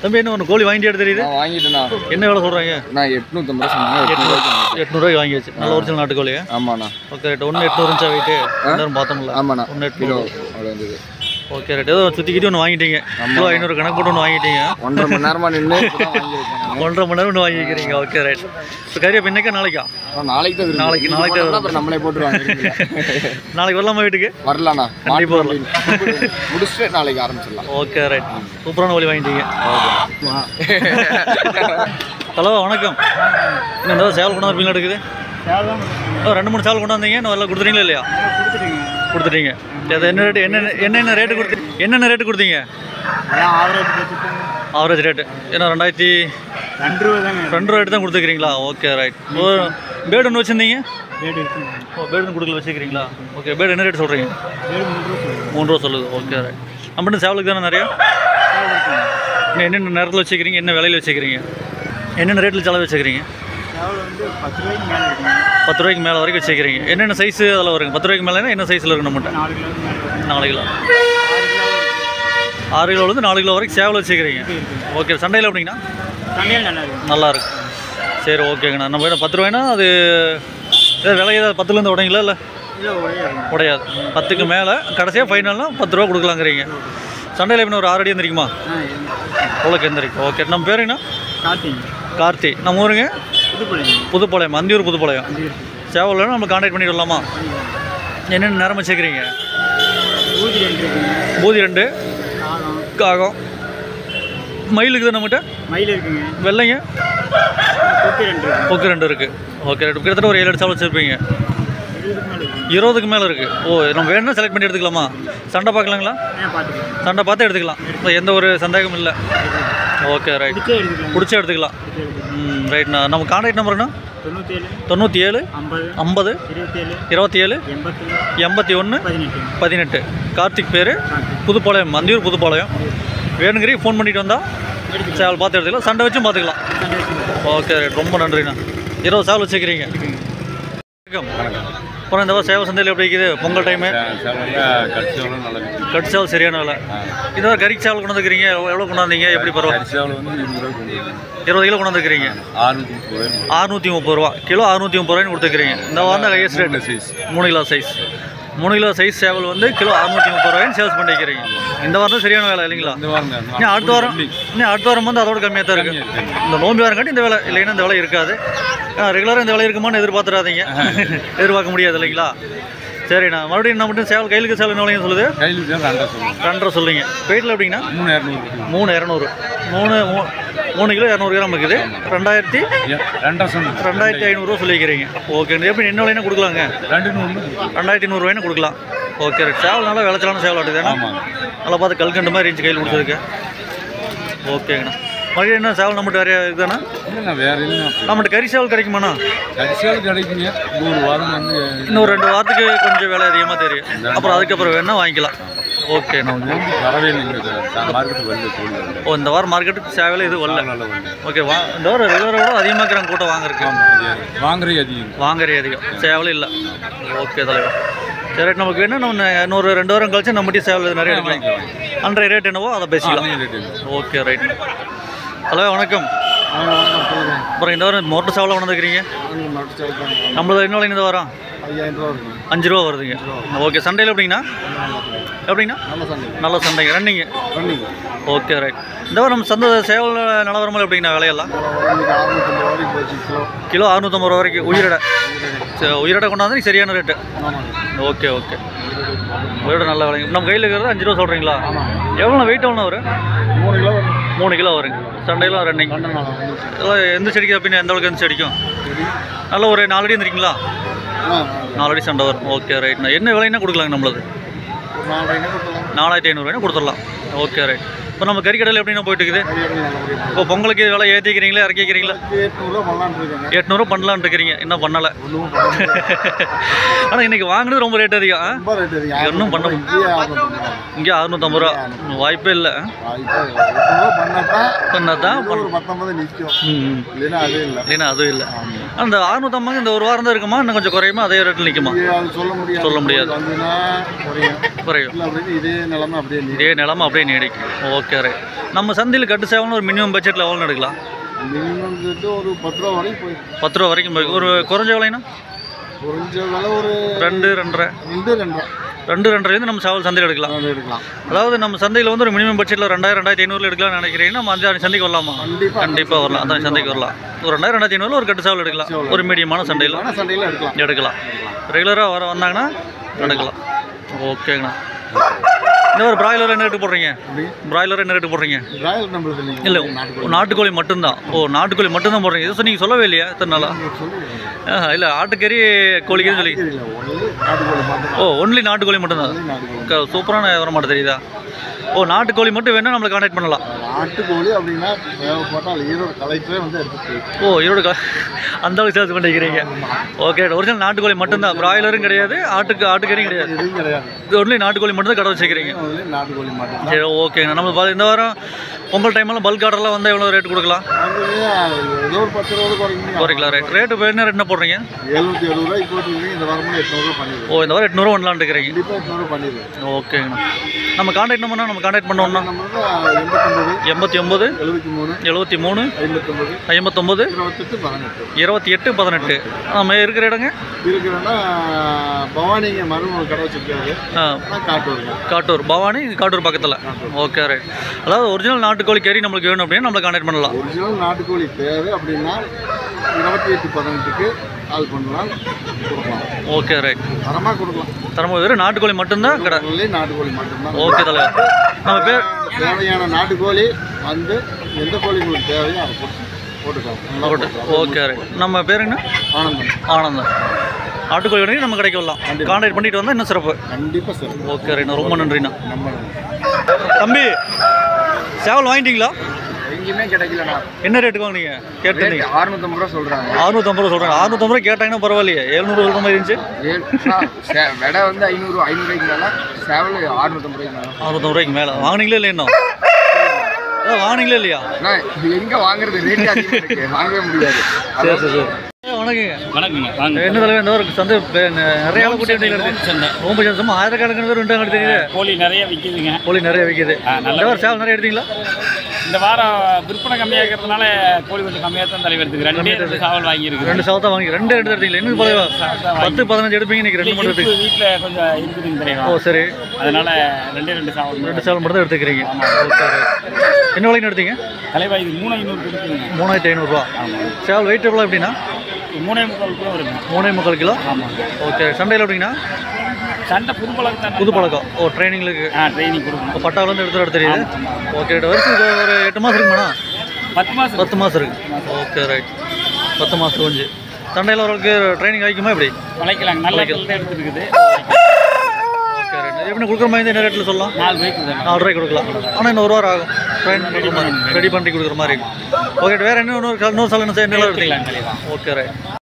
தம்பி என்ன ஒன்று கோழி வாங்கிட்டு தெரியுது? வாங்கிட்டேண்ணா. என்ன வேலை சொல்கிறாங்க? நான் 850 ரூபா சொன்னாங்க. 800 வாங்கியாச்சு. நல்ல ஒரிஜினல் நாட்டுக்கோழி. ஆமாண்ணா. Okay right. 1 800 இருந்துச்சா வெயிட்டு? எல்லாரும் பார்த்தோம்ல. ஆமாண்ணா. 1 800 அவ்வளோ இருந்தது. Okay right. ஏதோ சுற்றிக்கிட்டு ஒன்று வாங்கிட்டீங்க. கிலோ 500 கணக்கு போட்டு ஒன்று வாங்கிட்டீங்க. 1.5 மணி நேரமாக நின்று 1.5 மணி நேரம் ஒன்று வாங்கிக்கிறீங்க. Okay right. இப்போ கறி அப்போ இன்னைக்கா நாளைக்கா? நாளைக்கு தான் நாளைக்கு தான் அப்புறம் நம்மளே போட்டுருவாங்க. நாளைக்கு வரலாமா வீட்டுக்கு? வரலாண்ணா. கண்டிப்பாக வரலாம். முடிச்சுட்டு நாளைக்கு ஆரம்பிச்சிடலாம். Okay right. சூப்பரான கோழி வாங்கிட்டீங்க. ஹலோ வணக்கம். இந்த சேவல் கொண்டு வந்து எடுக்குது? 2-3 சேவல் கொண்டு வந்தீங்க. இன்னும் எல்லாம் கொடுத்துட்டீங்களா இல்லையா? கொடுத்துட்டீங்க. அது என்ன ரேட்டு? என்னென்ன ரேட்டு என்னென்ன ரேட்டு கொடுத்தீங்க? ஆவரேஜ் ரேட்டு ஏன்னா 2002 ரேட்டு தான் கொடுத்துக்கிறீங்களா? Okay right. பேர்டு ஒன்று வச்சுருந்தீங்க? பேர்டு கொடுக்கல வச்சுக்கிறீங்களா? ஓகே. பேர்டு என்ன ரேட் சொல்கிறீங்க? 3 ரூபா சொல்லுது. Okay right. நம்மகிட்ட சேவலுக்கு தானே நிறையா? என்னென்ன நேரத்தில் வச்சுக்கிறீங்க? என்ன விலையில் வச்சுக்கிறீங்க? என்னென்ன ரேட்டில் செலவு வச்சுக்கிறீங்க? 10 ரூபாய்க்கு மேலே வரைக்கும் வச்சுக்கிறீங்க. என்னென்ன சைஸு அதில் வருங்க? 10 ரூபாய்க்கு மேலே என்ன சைஸில் இருக்கு நம்மகிட்ட? 4 கிலோ. 6 கிலோலேருந்து 4 கிலோ வரைக்கும் சேவல் வச்சுக்கிறீங்க. ஓகே. சண்டையில் எப்படிங்கண்ணா? நல்லா இருக்கு. சரி ஓகேங்கண்ணா. நம்ம 10 ரூபாய்னா அது விலை ஏதாவது 10லேருந்து உடைங்களா? இல்லை உடையாது. 10க்கு மேலே கடைசியாக ஃபைனல்னா 10 ரூபா கொடுக்கலாங்கிறீங்க. சண்டையில் எப்படி ஒரு 6 அடி எந்திரிக்குமா? அவ்வளோக்கு எந்திரிக்கும். ஓகே. நம்ம பேருங்கண்ணா? கார்த்தி. நம்ம ஊருங்க? புதுப்பாளையம். அந்தியூர் புதுப்பாளையம். சேவல் நம்ம கான்டாக்ட் பண்ணிட்டு வரலாமா? என்னென்ன நேரம் வச்சுக்கிறீங்க? பூதி 2, காகம், மயிலுக்கு தான் நம்மகிட்ட? வெள்ளைங்க கொக்கு 2 இருக்குது. ஓகே. கிட்டத்தட்ட ஒரு 7 சேவல் வச்சுருப்பீங்க. 20க்கு மேலே இருக்குது. ஓ, நம்ம வேணும்னா செலக்ட் பண்ணி எடுத்துக்கலாமா? சண்டை பார்க்கலாங்களா? சண்டை பார்த்து எடுத்துக்கலாம். எந்த ஒரு சந்தேகமும் இல்லை. Okay right. பிடிச்சி எடுத்துக்கலாம். ரைட்ண்ணா. நம்ம கான்டாக்ட் நம்பருண்ணா? 97 50 27 81 18. கார்த்திக் பேர். புதுப்பாளையம். அந்தியூர் புதுப்பாளையம். வேணுங்கிறீ ஃபோன் பண்ணிட்டு வந்தால் சேவல் பார்த்து எடுத்துக்கலாம். சண்டை வச்சும் பார்த்துக்கலாம். Okay right. ரொம்ப நன்றிண்ணா. 20 சேவல் வச்சுக்கிறீங்க. அப்புறம் இந்த சேவல் சந்தையில் எப்படி இருக்குது? பொங்கல் டைமு கட்டு சேவல் சரியான வேலை. இந்த மாதிரி கறிக்கு சேவல் கொண்டு வந்துக்கிறீங்க. எவ்வளோ கொண்டாந்தீங்க? எப்படி பரவாயில்ல? 20 கிலோ கொண்டு வந்துக்கிறீங்க. 630 ரூபா கிலோ. 630 ரூபாய்னு கொடுத்துக்கிறீங்க. இந்த வாரம் தான் highest rate. 3 kilo size. 3 kilo size சேவல் வந்து கிலோ 630 ரூபாய்னு சேல்ஸ் பண்ணிக்கிறீங்க. இந்த வாரம் தான் சரியான வேலை இல்லைங்களா? இன்னும் அடுத்த வாரம் வந்து அதோட கம்மியாக தான் இருக்குது. இந்த நோம்பி வாரம் காட்டி இந்த வேலை இல்லைன்னா இந்த வேலை இருக்காது. ரெகுலராக இந்த வேலை இருக்குமான்னு எதிர்பார்த்துறாதீங்க. எதிர்பார்க்க முடியாது இல்லைங்களா? சரிண்ணா. மறுபடியும் என்ன மட்டும் சேவல் கையிலுக்கு சேவல் என்ன விலைங்க சொல்லுது? 2.5 சொல்லுங்க. வெயிட்டில் எப்படிங்கண்ணா? 3 கிலோ 200 கிராம் இருக்குது. 2500 ரூபா சொல்லிக்கிறீங்க. ஓகே. எப்படி என்ன விலைன்னா கொடுக்கலாங்க? 2100 ரூபாய்னு கொடுக்கலாம். ஓகே. சேவல் நல்லா விளைச்சலான சேவல் ஆட்டுதுண்ணா. நல்லா பார்த்து கல்கண்டு மாதிரி இருந்துச்சு கையில் கொடுத்துருக்கு. ஓகேங்கண்ணா. மறுபடியும் என்ன சேவல் நம்மகிட்ட வேறு இருக்குதாண்ணா? நம்மகிட்ட கறி சேவல் கிடைக்குமாண்ணா? கிடைக்குங்க. இன்னும் 2 வாரத்துக்கு கொஞ்சம் விலை அதிகமாக தெரியும். அப்புறம் அதுக்கப்புறம் வேணால் வாங்கிக்கலாம். ஓகே. ஓ, இந்த வாரம் மார்க்கெட்டுக்கு சேவல் இது வரல. ஓகே. இந்த வாரம் ரெகுலரோட அதிகமாக இருக்கிறாங்க கூட்டம் வாங்குறதுக்கு. வாங்குறே அதிகம். சேவல் இல்லை. ஓகே தலைவர். சரி ரைட். நமக்கு வேணும் நம்ம இன்னொரு 2 வாரம் கழிச்சு நம்மகிட்ட சேவல் நிறைய எடுக்கலாம். அன்றைய ரேட் என்னவோ அதை பேசிக்கலாம். Okay right. ஹலோ வணக்கம். அப்புறம் இந்த வாரம் மோட்டர் சேவலாக கொண்டாந்துக்கிறீங்க? நம்மளது என்ன விலைங்க இந்த வாரம்? 5 ரூபா வருதுங்க. ஓகே. சண்டையில் எப்படிங்கண்ணா? நல்ல சண்டைங்க. ரன்னிங்கு. Okay right. இந்த வாரம் நம்ம சந்தை சேவல் நிலவரமாக எப்படிங்கண்ணா விலையெல்லாம்? கிலோ 650 ரூபா வரைக்கும். உயிரிட கொண்டாந்து சரியான ரேட்டு. ஓகே. உயிரோட நல்ல விலைங்க. நம்ம கையில் இருக்கிறது 5 ரூபா சொல்கிறீங்களா? எவ்வளோண்ணா வெயிட்? எவ்வளோண்ணா வரும்? 3 கிலோ வருங்க. சண்டையெல்லாம் ரன்னிங். இதெல்லாம் எந்த செடிக்கு அப்படின்னு எந்த அளவுக்கு எந்த செடிக்கும்? நல்ல ஒரு 4 அடி இருந்துருக்கீங்களா? 4 அடி சண்டை வரும். ஓகே ரைட்ண்ணா. என்ன விலைன்னா கொடுக்கலாங்க? நம்மளது 4500 ரூபாய்னா கொடுத்துடலாம். Okay right. இப்போ நம்ம கறிக்கடையில் எப்படின்னா போயிட்டு இருக்குது? இப்போ பொங்கலுக்கு விலை ஏற்றிக்கிறீங்களா இறக்கிக்கிறீங்களா? 800 பண்ணலான்னு இருக்கிறீங்க. இன்னும் பண்ணலை. ஆனால் இன்றைக்கி வாங்கினது ரொம்ப ரேட் அதிகம். இன்னும் பண்ண இங்கே 650 ரூபா வாய்ப்பே இல்லை. பண்ணாதான் இல்லைன்னா அதுவும் இல்லை. அந்த 650 இந்த ஒரு வாரம் தான் இருக்குமா? இன்னும் கொஞ்சம் குறையுமா? அதே ரேட்டில் நிற்குமா? சொல்ல முடியாது. குறையும். இதே நிலமை அப்படியே நீடிக்கும். Okay right. நம்ம சந்தையில் கட்டு சேவல்னு ஒரு மினிமம் பட்ஜெட்டில் எவ்வளோ எடுக்கலாம்? மினிமம் ஒரு 10 ரூபா வரைக்கும் போய் 10 ரூபா வரைக்கும் போய். ஒரு குறைஞ்ச விலைனா குறைஞ்ச விலை ஒரு 2 2.5 2.5 நம்ம சேவல் சந்தையில் எடுக்கலாம். அதாவது நம்ம சந்தையில் வந்து ஒரு மினிமம் பட்ஜெட்டில் 2000 2500 எடுக்கலாம்னு நினைக்கிறீங்கன்னா நம்ம அந்த சந்தைக்கு வரலாமா? கண்டிப்பாக வரலாம். அந்த சந்தைக்கு வரலாம். ஒரு 2000 2500 ஒரு கட்டு சேவல் எடுக்கலாம். ஒரு மீடியமான சந்தையில் எடுக்கலாம். ரெகுலராக வந்தாங்கன்னா எடுக்கலாம். ஓகேங்கண்ணா. இந்த ஒரு பிராய்லர் என்ன ரேட்டு போடுறீங்க? பிராய்லர் என்ன ரேட்டு போடுறீங்க? இல்லை, நாட்டுக்கோழி மட்டும்தான். ஓ, நாட்டுக்கோழி மட்டும்தான் போடுறீங்க. இது நீங்கள் சொல்லவே இல்லையா இத்தனை நாளா? இல்லை, ஆட்டுக்கறி கோழிக்கறி சொல்லி. ஓ, ஒன்லி நாட்டுக்கோழி மட்டும்தான். சூப்பரான வர மாட்டேன் தெரியுதா? ஓ, நாட்டுக்கோழி மட்டும் வேணால் நம்மளை கான்டாக்ட் பண்ணலாம். நாட்டுக்கோழி அப்படின்னா தேவைப்பட்டால் ஈரோடு கலெக்டரே வந்து எடுத்து. ஓ, ஈரோடு அந்த அளவுக்கு சேல்ஸ் பண்ணிக்கிறீங்க. ஓகே, ஒரிஜினல் நாட்டுக்கோழி மட்டும்தான். பிராய்லரும் கிடையாது, ஆட்டுக்கறியும் கிடையாது. இது ஒன்லி நாட்டுக்கோழி மட்டும் தான் கடை வச்சுக்கிறீங்க. நாட்டுக்கோழி மட்டும். சரி, ஓகேங்க. நம்ம இந்த வாரம் பொங்கல் டைமெல்லாம் பல்க் ஆர்டர்லாம் வந்தால் எவ்வளோ ரேட் கொடுக்கலாம்? ஏதோ ஒரு 10 ரூபா குறைக்கலாம். ரேட்டு இப்போ என்ன ரேட்னா போடுறீங்க? 770 ரூபாய்க்கு போட்டுருக்கீங்க. இந்த வாரமும் 800 பண்ணிடுறேன். ஓ, இந்த வாரம் 800 பண்ணலான்னு இருக்கிறீங்க. கண்டிப்பாக 800 பண்ணிடுறேன். ஓகேங்கண்ணா. நம்ம கான்டாக்ட் நம்பர்னா நம்ம கான்டாக்ட் பண்ணோம்னா 89 73 59 28 18. நம்ம இருக்கிற இடங்க இருக்கிறேன்னா பவானிங்க மருமகள் கடை வச்சிருக்காரு. காட்டூர் பவானி, காட்டூர் பக்கத்தில். Okay right. அதாவது ஒரிஜினல் நாட்டுக்கோழி கறி நம்மளுக்கு வேணும் அப்படின்னு நம்மளை கான்டாக்ட் பண்ணலாம். ஒரிஜினல் நாட்டுக்கோழி தேவை அப்படின்னா 28-18க்கு கால் பண்ணலாம், கொடுக்கலாம். Okay right. தரமாக கொடுக்கலாம். தரமாக வெறும் நாட்டுக்கோழி மட்டும்தான் கடை. நாட்டுக்கோழி மட்டும்தான். ஓகே தலைவர். நம்ம பேர் தேவையான நாட்டுக்கோழி வந்து எந்த கோழி உங்களுக்கு தேவையோ அதை போட்டுக்கலாம். Okay right. நம்ம பேர் என்ன? ஆனந்தம். நாட்டுக்கோழி வேணும் நம்ம கடைக்கு வரலாம். கான்டாக்ட் பண்ணிட்டு வந்தால் இன்னும் சிறப்பு. கண்டிப்பாக சார். ஓகே ரைண்ணா, ரொம்ப நன்றிண்ணா. தம்பி, சேவல் வாங்கிட்டீங்களா? எங்கேயுமே கிடைக்கலண்ணா. என்ன ரேட்டுக்கு வாங்கினீங்க? கேட்டீங்க 650 ரூபா சொல்கிறாங்க. 650 ரூபா சொல்கிறாங்க. 650 ரூபா கேட்டாங்கன்னா பரவாயில்லையே. 700 சொல்கிற மாதிரி இருந்துச்சு. விலை வந்து 500 ரூபாய்க்கு மேலே, சேவல் 650 ரூபாய்க்கு மேலே. 650 ரூபாய்க்கு மேலே வாங்கினீங்களே இல்லை? இன்னும் வாங்கினீங்களே இல்லையா? எங்கே வாங்குறது? ரேட் அதிகமாக இருக்கு, வாங்கவே முடியாது. சரி சரி சரி. வணக்கங்க. என்ன தலைவர், இந்த ஒரு சந்தை நிறைய ஆள் கூட்டி இருக்கு. ரொம்ப சந்தோஷமா. ஆயிரக்கணக்கான பேர் வந்துட்டாங்க தெரியுது. கோழி நிறைய விற்கிதுங்க. கோழி நிறைய விற்கிது. நல்ல சேவல் நிறைய எடுத்தீங்களா? இந்த வாரம் விற்பனை கம்மியாக இருக்கிறதுனால கோழி கொஞ்சம் கம்மியாக தான் தலைவர் எடுத்துக்கு. 2 சேவல் வாங்கியிருக்கு. 2 சேவல் தான் வாங்கி 2 எடுத்துட்டீங்களா? இன்னும் 10 15 எடுப்பீங்க. இன்னைக்கு 2 மட்டும் எடுத்து வீட்டில் கொஞ்சம் இருக்குதுங்க தலைவர். ஓ சரி. அதனால 2 சேவல் மட்டும் தான் எடுத்துக்கிறீங்க. என்ன விலைக்கு எடுத்தீங்க தலைவா? இது 3500 கொடுக்குதுங்க. 3500 ரூபா. சேவல் வெயிட் எவ்வளோ எப்படின்னா? 3.25 கிலோ வருங்க. 3.25 கிலோ. ஆமாம். ஓகே. சண்டையில் எப்படின்னா? சண்டை புது பழக்கம் தான். புது பழக்கம். ஓ, ட்ரைனிங்களுக்கு. ட்ரைனிங் கொடுக்கணும். பட்டாவிலேருந்து எடுத்துகிட்டு தெரியுது. ஓகே. வருஷத்துக்கு ஒரு 8 மாதம் இருக்குமாண்ணா? 10 மாதம் இருக்குது. Okay right. 10 மாதம் கொஞ்சம் சண்டையில் ஓரளவுக்கு ட்ரைனிங் ஆகிக்குமா? எப்படி வளைக்கலாங்க. நல்ல எடுத்துருக்குது. Okay right. எப்படி கொடுக்குற மாதிரி என்ன ரேட்டில் சொல்லலாம்? 4 ரூபாய்க்கு கொடுக்கலாம். ஆனால் இன்னும் 1 வாரம் ஆகும் ட்ரைன் பண்ணுற மாதிரி, ரெடி பண்ணி கொடுக்குற மாதிரி. ஓகே. வேறு இன்னொரு சால் என்ன எடுத்துக்கலாம்? Okay right.